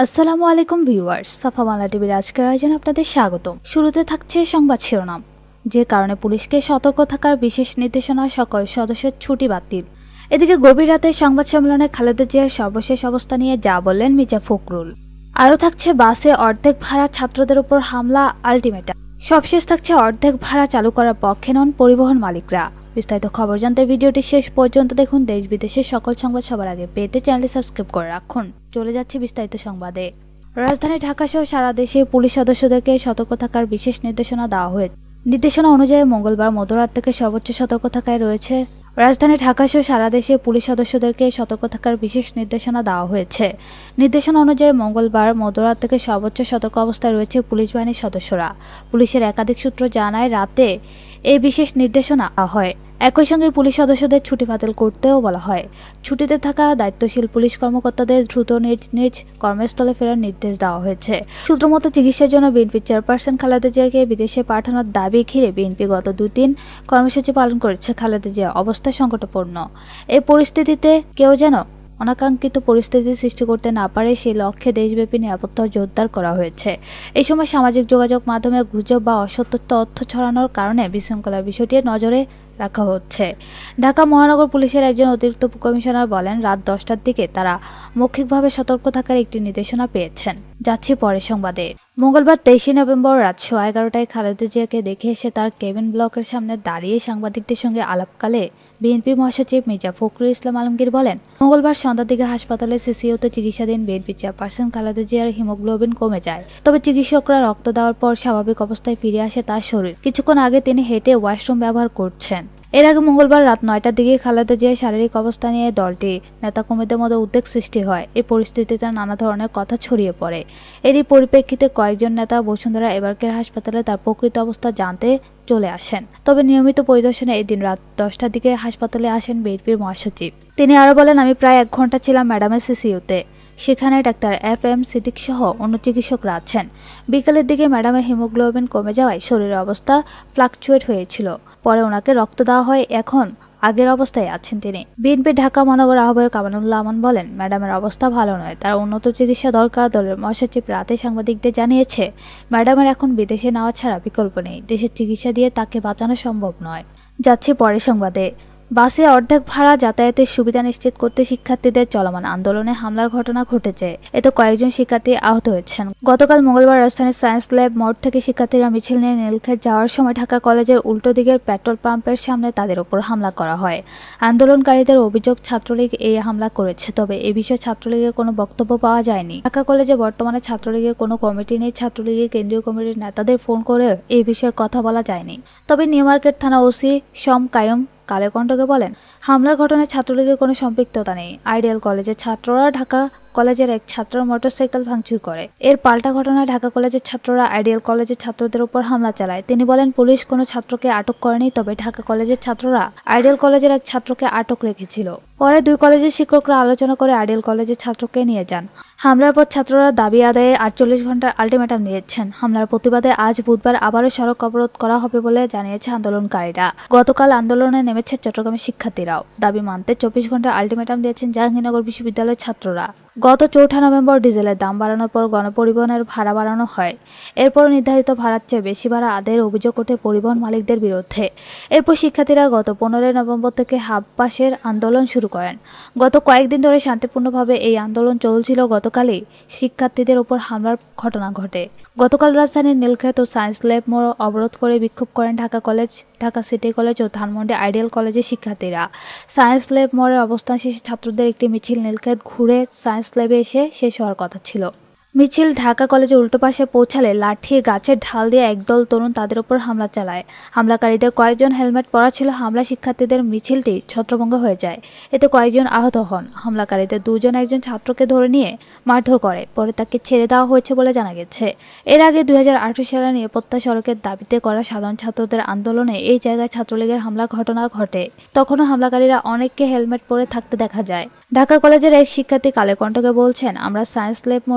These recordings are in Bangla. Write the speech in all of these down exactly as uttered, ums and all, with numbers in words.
আসসালামু আলাইকুম ভিউয়ার্স, সাফা বাংলা টিভির আজকের আয়োজনে আপনাদের স্বাগতম। শুরুতে থাকছে সংবাদ শিরোনাম। যে কারণে পুলিশকে সতর্ক থাকার বিশেষ নির্দেশনা, সকল সদস্যের ছুটি বাতিল। এদিকে গভীর রাতে সংবাদ সম্মেলনে খালেদা জিয়ার সর্বশেষ অবস্থা নিয়ে যা বললেন মির্জা ফখরুল। আরও থাকছে বাসে অর্ধেক ভাড়া ছাত্রদের উপর হামলা, আলটিমেটাম। সবশেষ থাকছে অর্ধেক ভাড়া চালু করার পক্ষে নন পরিবহন মালিকরা। বিস্তারিত খবর জানতে ভিডিওটি শেষ পর্যন্ত দেখুন। দেশ বিদেশের সকল সংবাদ সবার আগে পেতে চ্যানেলটি সাবস্ক্রাইব করে রাখুন। চলে যাচ্ছে বিস্তারিত সংবাদে। রাজধানী ঢাকা সহ সারা দেশে পুলিশ সদস্যদেরকে সতর্ক থাকার বিশেষ নির্দেশনা দেওয়া হয়েছে। নির্দেশনা অনুযায়ী মঙ্গলবার মধ্যরাত থেকে সর্বোচ্চ সতর্ক থাকায় রয়েছে। রাজধানী ঢাকা সহ সারা দেশে পুলিশ সদস্যদেরকে সতর্ক থাকার বিশেষ নির্দেশনা দেওয়া হয়েছে। নির্দেশনা অনুযায়ী মঙ্গলবার মধ্যরাত থেকে সর্বোচ্চ সতর্ক অবস্থায় রয়েছে পুলিশ বাহিনীর সদস্যরা। পুলিশের একাধিক সূত্র জানায়, রাতে এই বিশেষ নির্দেশনা দেওয়া হয়। একই সঙ্গে পুলিশ সদস্যদের ছুটি বাতিল করতেও বলা হয়। ছুটিতে থাকা দায়িত্বশীল পুলিশ কর্মকর্তাদের দ্রুত নিজ নিজ কর্মস্থলে ফেরার নির্দেশ দেওয়া হয়েছে। সূত্রমতে, চিকিৎসার জন্য বিএনপির চেয়ারপারসন খালেদা জিয়াকে বিদেশে পাঠানোর দাবি ঘিরে বিএনপি গত দুই দিন কর্মসূচি পালন করেছে। খালেদা জিয়ার অবস্থা সংকটাপন্ন। এই পরিস্থিতিতে কেউ যেন অনাকাঙ্ক্ষিত পরিস্থিতি সৃষ্টি করতে না পারে, সেই লক্ষ্যে দেশব্যাপী নিরাপত্তা জোরদার করা হয়েছে। এই সময় সামাজিক যোগাযোগ মাধ্যমে গুজব বা অসত্য তথ্য ছড়ানোর কারণে বিশৃঙ্খলার বিষয়টি নজরে রাখা হচ্ছে। ঢাকা মহানগর পুলিশের একজন অতিরিক্ত কমিশনার বলেন, রাত দশটার দিকে তারা মৌখিকভাবে সতর্ক থাকার একটি নির্দেশনা পেয়েছেন। যাচ্ছি পরের সংবাদে। মঙ্গলবার তেইশে নভেম্বর রাত সোয়া এগারোটায় খালেদা জিয়াকে দেখে এসে তার কেবিন ব্লকের সামনে দাঁড়িয়ে সাংবাদিকদের সঙ্গে আলাপকালে বিএনপি মহাসচিব মির্জা ফখরুল ইসলাম আলমগীর বলেন, মঙ্গলবার সন্ধ্যার দিকে হাসপাতালে সিসিইউতে চিকিৎসাধীন বিএনপি চেয়ারপারসন খালেদা জিয়ার হিমোগ্লোবিন কমে যায়। তবে চিকিৎসকরা রক্ত দেওয়ার পর স্বাভাবিক অবস্থায় ফিরে আসে তার শরীর। কিছুক্ষণ আগে তিনি হেঁটে ওয়াশরুম ব্যবহার করছেন। এর আগে মঙ্গলবার রাত নয়টার দিকে খালেদা জিয়ার শারীরিক অবস্থা নিয়ে দলটি নেতাকর্মীদের মধ্যে উদ্বেগ সৃষ্টি হয়। এই পরিস্থিতিতে নানা ধরনের কথা ছড়িয়ে পড়ে। এরই পরিপ্রেক্ষিতে কয়েকজন নেতা বসুন্ধরা এবারকের হাসপাতালে তার প্রকৃত অবস্থা জানতে চলে আসেন। তবে নিয়মিত পরিদর্শনে এদিন রাত দশটার দিকে হাসপাতালে আসেন বিএনপির মহাসচিব। তিনি আরও বলেন, আমি প্রায় এক ঘন্টা ছিলাম ম্যাডামের সিসিইউতে। সেখানে ডাক্তার এফ এম সিদ্দিক সহ অন্য চিকিৎসকরা আছেন। বিকালের দিকে ম্যাডামের হিমোগ্লোবিন কমে যাওয়ায় শরীরের অবস্থা ফ্লাকচুয়েট হয়েছিল। পরে ওনাকে রক্ত দেওয়া হয়। এখন আগের অবস্থায় আছেন তিনি। বিএনপি ঢাকা মহানগর আহ্বায়ক আমানুল্লাহ আমান বলেন, ম্যাডামের অবস্থা ভালো নয়, তার উন্নত চিকিৎসা দরকার। দলের মহাসচিব রাতে সাংবাদিকদের জানিয়েছে, ম্যাডামের এখন বিদেশে নেওয়া ছাড়া বিকল্প নেই। দেশের চিকিৎসা দিয়ে তাকে বাঁচানো সম্ভব নয়। যাচ্ছে পরের সংবাদে। বাসে অর্ধেক ভাড়া যাতায়াতের সুবিধা নিশ্চিত করতে শিক্ষার্থীদের চলমান আন্দোলনে হামলার ঘটনা ঘটেছে। এতে কয়েকজন শিক্ষার্থী আহত হয়েছেন। গতকাল মঙ্গলবার রাজধানীর সায়েন্স ল্যাব মোড় থেকে শিক্ষার্থীরা মিছিল নিয়ে নীলক্ষেত যাওয়ার সময় ঢাকা কলেজের উল্টো দিকের পেট্রোল পাম্পের সামনে তাদের উপর হামলা করা হয়। আন্দোলনকারীদের অভিযোগ, ছাত্রলীগ এই হামলা করেছে। তবে এ বিষয়ে ছাত্রলীগের কোনো বক্তব্য পাওয়া যায়নি। ঢাকা কলেজে বর্তমানে ছাত্রলীগের কোনো কমিটি নেই। ছাত্রলীগের কেন্দ্রীয় কমিটির নেতাদের ফোন করেও এই বিষয়ে কথা বলা যায়নি। তবে নিউ মার্কেট থানা ওসি সম কায়ম কালেকণ্ঠকে বলেন, হামলার ঘটনায় ছাত্রলীগের কোনো সম্পৃক্ততা নেই। আইডিয়াল কলেজের ছাত্ররা ঢাকা কলেজের এক ছাত্রের মোটরসাইকেল ভাঙচুর করে। এর পাল্টা ঘটনায় ঢাকা কলেজের ছাত্ররা আইডিয়াল কলেজের ছাত্রদের উপর হামলা চালায়। তিনি বলেন, পুলিশ কোনো ছাত্রকে আটক করেনি, তবে ঢাকা কলেজের ছাত্ররা আইডিয়াল কলেজের এক ছাত্রকে আটক রেখেছিল। পরে দুই কলেজের শিক্ষকরা আলোচনা করে আইডিয়াল কলেজের ছাত্রকে নিয়ে যান। হামলার পর ছাত্ররা দাবি আদায়ে আটচল্লিশ ঘন্টার আলটিমেটাম দিয়েছেন। হামলার প্রতিবাদে আজ বুধবার আবারও সড়ক অবরোধ করা হবে বলে জানিয়েছে আন্দোলনকারীরা। গতকাল আন্দোলনে নেমেছে চট্টগ্রামের শিক্ষার্থীরাও। দাবি মানতে চব্বিশ ঘন্টার আলটিমেটাম দিয়েছেন জাহাঙ্গীরনগর বিশ্ববিদ্যালয়ের ছাত্ররা। গত চৌঠা নভেম্বর ডিজেলের দাম বাড়ানোর পর গণপরিবহনের ভাড়া বাড়ানো হয়। এরপর নির্ধারিত ভাড়ার চেয়ে বেশি ভাড়া আদায়ের অভিযোগ ওঠে পরিবহন মালিকদের বিরুদ্ধে। এরপর শিক্ষার্থীরা গত পনেরোই নভেম্বর থেকে হাফ পাসের আন্দোলন শুরু করেন। গত কয়েকদিন ধরে শান্তিপূর্ণভাবে এই আন্দোলন চলছিল। গতকালই শিক্ষার্থীদের উপর হামলার ঘটনা ঘটে। গতকাল রাজধানীর নীলক্ষেত ও সায়েন্স ল্যাব মোড় অবরোধ করে বিক্ষোভ করেন Dhaka college, Dhaka city college ও ধানমন্ডি আইডিয়াল কলেজের শিক্ষার্থীরা। সায়েন্স ল্যাব মোড়ের অবস্থান শেষে ছাত্রদের একটি মিছিল নীলক্ষেত ঘুরে সায়েন্স ল্যাবে এসে শেষ হওয়ার কথা ছিল। মিছিল ঢাকা কলেজের উল্টো পাশে পৌঁছালে লাঠি গাছের ঢাল দিয়ে একদল তরুণ তাদের উপর হামলা চালায়। হামলাকারীদের কয়েকজন হেলমেট পরা ছিল। হামলা শিক্ষার্থীদের মিছিলটি ছত্রভঙ্গ হয়ে যায়। এতে কয়েকজন আহত হন। হামলাকারীদের দুজন একজন ছাত্রকে ধরে নিয়ে মারধর করে। পরে তাকে ছেড়ে দেওয়া হয়েছে বলে জানা গেছে। এর আগে দুই হাজার আঠারো সালে নিরাপত্তা সড়কের দাবিতে করা সাধারণ ছাত্রদের আন্দোলনে এই জায়গায় ছাত্রলীগের হামলা ঘটনা ঘটে। তখনও হামলাকারীরা অনেককে হেলমেট পরে থাকতে দেখা যায়। ঢাকা কলেজের এক শিক্ষার্থী কালেকণ্ঠকে বলছেন, আমরা সায়েন্স ল্যাব মোড়ে মিছিল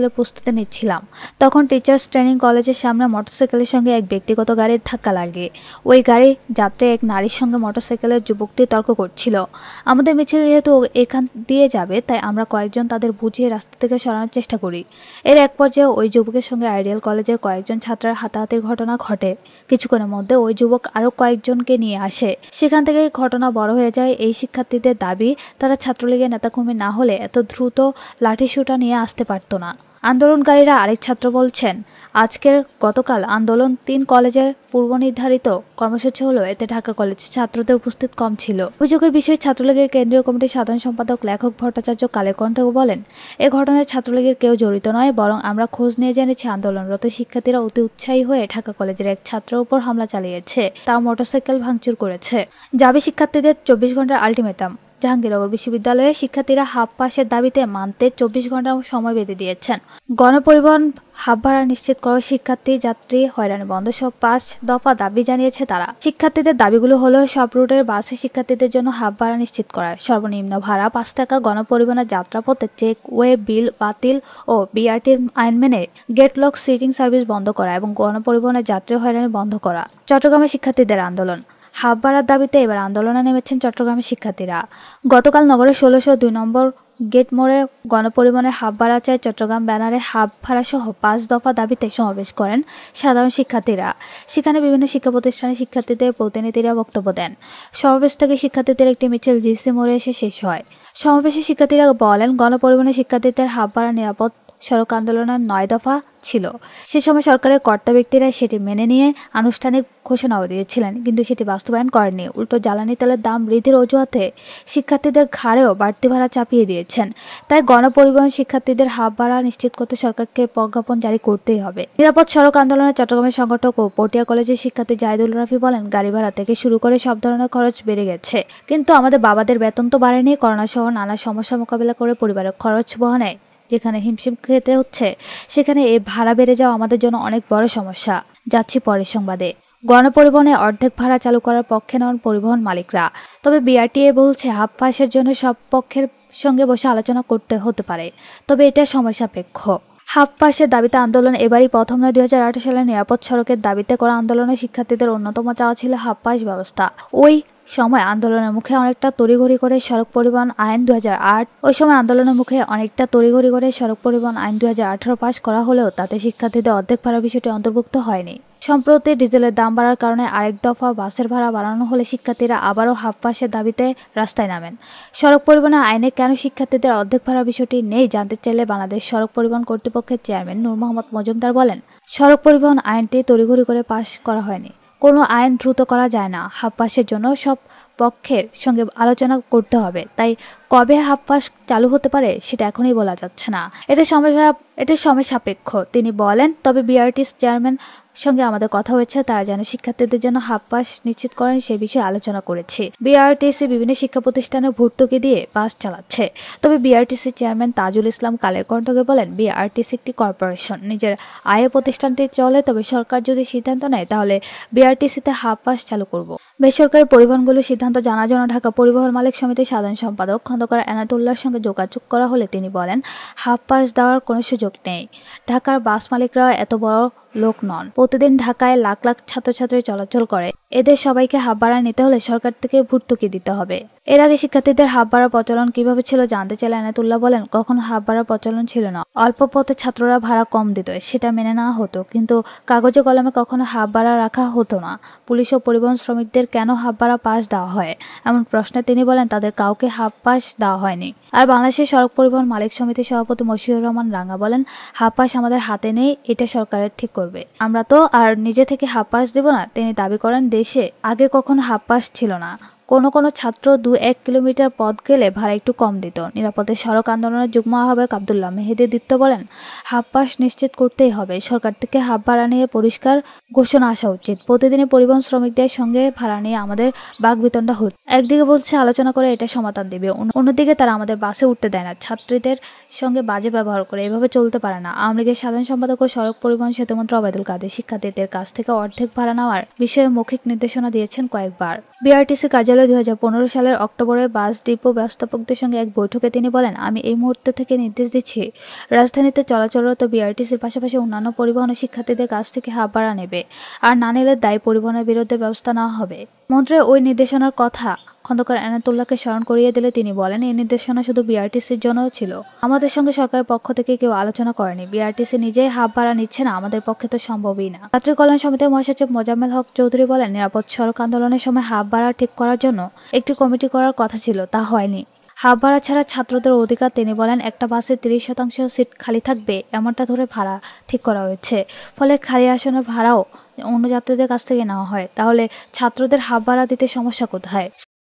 মেডিকেলের প্রস্তুতি নিচ্ছিলাম। তখন টিচার্স ট্রেনিং কলেজের সামনে মোটরসাইকেলের সঙ্গে এক ব্যক্তিগত গাড়ির ধাক্কা লাগে। ওই গাড়ি যাত্রী এক নারীর সঙ্গে মোটরসাইকেলের যুবকটি তর্ক করছিল। আমাদের মিছিল যেহেতু এখান দিয়ে যাবে, তাই আমরা কয়েকজন তাদের বুঝিয়ে রাস্তা থেকে সরানোর চেষ্টা করি। এর এক পর্যায়ে ওই যুবকের সঙ্গে আইডিয়াল কলেজের কয়েকজন ছাত্রের হাতাহাতির ঘটনা ঘটে। কিছুক্ষণের মধ্যে ওই যুবক আরও কয়েকজনকে নিয়ে আসে। সেখান থেকে ঘটনা বড় হয়ে যায়। এই শিক্ষার্থীদের দাবি, তারা ছাত্রলীগের নেতাকর্মী না হলে এত দ্রুত লাঠিসোঁটা নিয়ে আসতে পারত না। আন্দোলনকারীরা আরেক ছাত্র বলছেন, আজকের গতকাল আন্দোলন তিন কলেজের পূর্বনির্ধারিত কর্মসূচি হলো, এতে ঢাকা কলেজ ছাত্রদের উপস্থিত কম ছিল। অভিযোগের বিষয়ে ছাত্রলীগের কেন্দ্রীয় কমিটির সাধারণ সম্পাদক লেখক ভট্টাচার্য কালের কণ্ঠেও বলেন, এ ঘটনায় ছাত্রলীগের কেউ জড়িত নয়, বরং আমরা খোঁজ নিয়ে জেনেছি আন্দোলনরত শিক্ষার্থীরা অতি উৎসাহী হয়ে ঢাকা কলেজের এক ছাত্রের উপর হামলা চালিয়েছে, তার মোটরসাইকেল ভাঙচুর করেছে। জাবি শিক্ষার্থীদের চব্বিশ ঘন্টার আলটিমেটাম। জাহাঙ্গীরনগর বিশ্ববিদ্যালয়ে শিক্ষার্থীরা হাফ পাসের দাবিতে মানতে চব্বিশ ঘন্টা সময় বেঁধে দিয়েছেন। গণপরিবহন হাফ ভাড়া নিশ্চিত করা, শিক্ষার্থী যাত্রী হয়রানি বন্ধ সহ পাঁচ দফা দাবি জানিয়েছে তারা। শিক্ষার্থীদের দাবিগুলো হলো সব রুটের বাসে শিক্ষার্থীদের জন্য হাফ ভাড়া নিশ্চিত করা, সর্বনিম্ন ভাড়া পাঁচ টাকা, গণপরিবহনের যাত্রাপথে চেক ওয়ে বিল বাতিল ও বিআরটির আইন মেনে গেটলক সিটিং সার্ভিস বন্ধ করা এবং গণপরিবহনের যাত্রী হয়রানি বন্ধ করা। চট্টগ্রামে শিক্ষার্থীদের আন্দোলন। হাফ ভাড়ার দাবিতে এবার আন্দোলনে নেমেছেন চট্টগ্রামের শিক্ষার্থীরা। গতকাল নগরের ষোলোশো দুই নম্বর গেট মোড়ে গণপরিবহনের হাফ ভাড়া চায় চট্টগ্রাম ব্যানারে হাফ ভাড়া সহ পাঁচ দফা দাবিতে সমাবেশ করেন সাধারণ শিক্ষার্থীরা। সেখানে বিভিন্ন শিক্ষা প্রতিষ্ঠানের শিক্ষার্থীদের প্রতিনিধিরা বক্তব্য দেন। সমাবেশ থেকে শিক্ষার্থীদের একটি মিছিল জিসি মোড়ে এসে শেষ হয়। সমাবেশে শিক্ষার্থীরা বলেন, গণপরিবহনের শিক্ষার্থীদের হাফ ভাড়া নিরাপদ সড়ক আন্দোলনের নয় দফা ছিল। সে সময় সরকারের কর্তা ব্যক্তিরা সেটি মেনে নিয়ে আনুষ্ঠানিক ঘোষণাও দিয়েছিলেন, কিন্তু সেটি বাস্তবায়ন করেনি। উল্টো জ্বালানি তেলের দাম বৃদ্ধির অজুহাতে শিক্ষার্থীদের ঘাড়েও বাড়তি ভাড়া চাপিয়ে দিয়েছেন। তাই গণপরিবহন শিক্ষার্থীদের হাফ ভাড়া নিশ্চিত করতে সরকারকে প্রজ্ঞাপন জারি করতেই হবে। নিরাপদ সড়ক আন্দোলনে চট্টগ্রামের সংগঠক ও পটিয়া কলেজের শিক্ষার্থী জাহিদুল রাফি বলেন, গাড়ি ভাড়া থেকে শুরু করে সব ধরনের খরচ বেড়ে গেছে, কিন্তু আমাদের বাবাদের বেতন তো বাড়েনি। করোনা সহ নানা সমস্যা মোকাবিলা করে পরিবারের খরচ বহনে যেখানে হিমশিম খেতে হচ্ছে, সেখানে এই ভাড়া বেড়ে যাওয়া আমাদের জন্য অনেক বড় সমস্যা। যাচ্ছি পরের সংবাদে। গণপরিবহনে অর্ধেক ভাড়া চালু করার পক্ষে নন পরিবহন মালিকরা, তবে বিআরটিএ বলছে হাফ পাসের জন্য সব পক্ষের সঙ্গে বসে আলোচনা করতে হতে পারে, তবে এটা সময় সাপেক্ষ। হাফ পাসের দাবিতে আন্দোলন এবারই প্রথম নয়। দুই হাজার আঠারো সালে নিরাপদ সড়কের দাবিতে করা আন্দোলনে শিক্ষার্থীদের অন্যতম চাওয়া ছিল হাফ পাস ব্যবস্থা। ওই সময় আন্দোলনের মুখে অনেকটা তড়িঘড়ি করে সড়ক পরিবহন আইন দুই হাজার আট ওই সময় আন্দোলনের মুখে অনেকটা তড়িঘড়ি করে সড়ক পরিবহন আইন দুই হাজার আঠারো পাস করা হলেও তাতে শিক্ষার্থীদের অর্ধেক ভাড়া বিষয়টি অন্তর্ভুক্ত হয়নি। সম্প্রতি ডিজেলের দাম বাড়ার কারণে আরেক দফা বাসের ভাড়া বাড়ানো হলে শিক্ষার্থীরা আবারও হাফ পাসের দাবিতে রাস্তায় নামেন। সড়ক পরিবহন আইনে কেন শিক্ষার্থীদের অর্ধেক ভাড়া বিষয়টি নেই জানতে চাইলে বাংলাদেশ সড়ক পরিবহন কর্তৃপক্ষের চেয়ারম্যান নূর মোহাম্মদ মজুমদার বলেন, সড়ক পরিবহন আইনটি তড়িঘড়ি করে পাস করা হয়নি। কোনো আইন দ্রুত করা যায় না। হাফ পাসের জন্য সব পক্ষের সঙ্গে আলোচনা করতে হবে, তাই কবে হাফ পাস চালু হতে পারে সেটা এখনই বলা যাচ্ছে না। এটা সময় এটা সময় সাপেক্ষ তিনি বলেন। তবে বিআরটিস চেয়ারম্যান সঙ্গে আমাদের কথা হয়েছে, তারা যেন শিক্ষার্থীদের জন্য হাফ পাস নিশ্চিত করেন সে বিষয়ে আলোচনা করেছে। বিআরটিসি বিভিন্ন শিক্ষা প্রতিষ্ঠানে ভর্তুকি দিয়ে বাস চালাচ্ছে। তবে বিআরটিসি চেয়ারম্যান তাজুল ইসলাম কালের কণ্ঠকে বলেন, বিআরটিসি একটি কর্পোরেশন, নিজের আয়ে প্রতিষ্ঠানটি চলে, তবে সরকার যদি সিদ্ধান্ত নেয় তাহলে বিআরটিসিতে হাফ পাস চালু করব। বেসরকারি পরিবহনগুলো সিদ্ধান্ত জানার জন্য ঢাকা পরিবহন মালিক সমিতির সাধারণ সম্পাদক খন্দকার এনায়েতুল্লাহর সঙ্গে যোগাযোগ করা হলে তিনি বলেন, হাফ পাস দেওয়ার কোনো সুযোগ নেই। ঢাকার বাস মালিকরা এত বড় লোক নন, প্রতিদিন ঢাকায় লাখ লাখ ছাত্রছাত্রী চলাচল করে, এদের সবাইকে হাফ ভাড়া নিতে হলে সরকার থেকে ভর্তুকি দিতে হবে। এর আগে শিক্ষার্থীদের হাফ ভাড়া প্রচলন কিভাবে ছিল জানতে চাইলে এনায়েতুল্লাহ বলেন, কখনো হাফ ভাড়া প্রচলন ছিল না। অল্প পথে ছাত্ররা ভাড়া কম দিত, সেটা মেনে নেওয়া হতো, কিন্তু কাগজে কলমে কখনো হাফ ভাড়া রাখা হতো না। পুলিশ ও পরিবহন শ্রমিকদের কেন হাফ ভাড়া পাস দেওয়া হয় এমন প্রশ্নে তিনি বলেন, তাদের কাউকে হাফ পাস দেওয়া হয়নি। আর বাংলাদেশের সড়ক পরিবহন মালিক সমিতির সভাপতি মশিউর রহমান রাঙ্গা বলেন, হাফ পাস আমাদের হাতে নেই, এটা সরকারের ঠিক করবে, আমরা তো আর নিজে থেকে হাফ পাস দেব না। তিনি দাবি করেন, দেশে আগে কখনো হাফ পাস ছিল না। কোনো কোনো ছাত্র দু এক কিলোমিটার পথ গেলে ভাড়া একটু কম দিত। নিরাপদে সড়ক আন্দোলনের যুগ্ম আহ্বায়ক আব্দুল্লাহ মেহেদি দীপ্ত বলেন, হাফ পাস নিশ্চিত করতেই হবে। সরকার থেকে হাফ ভাড়া নিয়ে পরিষ্কার ঘোষণা আসা উচিত। প্রতিদিনই পরিবহন শ্রমিকদের সঙ্গে ভাড়া নিয়ে আমাদের বাকবিতণ্ডা হচ্ছে। একদিকে বলছে আলোচনা করে এটা সমাধান দেবে, অন্যদিকে তারা আমাদের বাসে উঠতে দেয় না, ছাত্রীদের সঙ্গে বাজে ব্যবহার করে। এভাবে চলতে পারে না। আওয়ামী লীগের সাধারণ সম্পাদক ও সড়ক পরিবহন সেতুমন্ত্রী ওবায়দুল কাদের শিক্ষার্থীদের কাছ থেকে অর্ধেক ভাড়া নেওয়ার বিষয়ে মৌখিক নির্দেশনা দিয়েছেন কয়েকবার। বিআরটিসি কার্যালয় গেল দুই হাজার পনেরো সালের অক্টোবরে বাস ডিপো ব্যবস্থাপকদের সঙ্গে এক বৈঠকে তিনি বলেন, আমি এই মুহূর্তে থেকে নির্দেশ দিচ্ছি রাজধানীতে চলাচলরত বিআরটিসির পাশাপাশি অন্যান্য পরিবহন ও শিক্ষার্থীদের কাছ থেকে হাফ ভাড়া নেবে, আর না নিলে দায়ী পরিবহনের বিরুদ্ধে ব্যবস্থা নেওয়া হবে। মন্ত্রীর ওই নির্দেশনার কথা খন্দকার এনায়েতুল্লাহকে স্মরণ করিয়ে দিলে তিনি বলেন, এই নির্দেশনা শুধু বিআরটিসির জন্য ছিল, আমাদের সঙ্গে সরকারের পক্ষ থেকে কেউ আলোচনা করেনি। বিআরটিসি নিজেই হাফ ভাড়া নিচ্ছে না, আমাদের পক্ষে তো সম্ভবই না। যাত্রী কল্যাণ সমিতির মহাসচিব মোজাম্মেল হক চৌধুরী বলেন, নিরাপদ সড়ক আন্দোলনের সময় হাফ ভাড়া ঠিক করার জন্য একটি কমিটি করার কথা ছিল, তা হয়নি। হাফ ভাড়া ছাড়া ছাত্রদের অধিকার। তিনি বলেন, একটা বাসে তিরিশ শতাংশ সিট খালি থাকবে এমনটা ধরে ভাড়া ঠিক করা হয়েছে, ফলে খালি আসনের ভাড়াও অন্য যাত্রীদের কাছ থেকে নেওয়া হয়। তাহলে ছাত্রদের হাফ ভাড়া দিতে সমস্যা কোথায়?